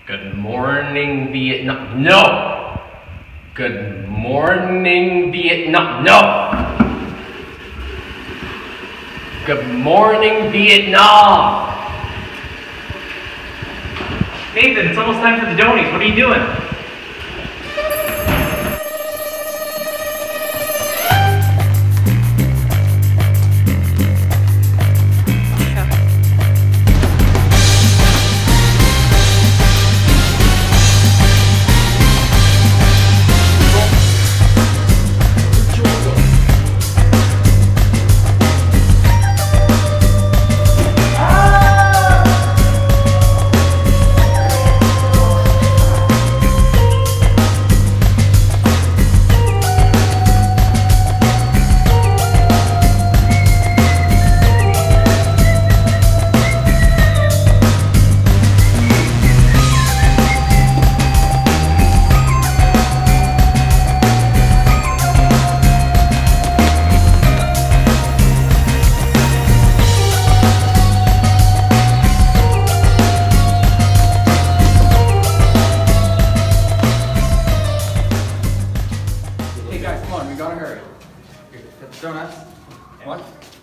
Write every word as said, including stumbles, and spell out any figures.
Good morning, Vietnam. No! Good morning, Vietnam. No! Good morning, Vietnam. Nathan, it's almost time for the Doughnies. What are you doing? Hey guys, come on, we gotta hurry. Here, get the donuts. What?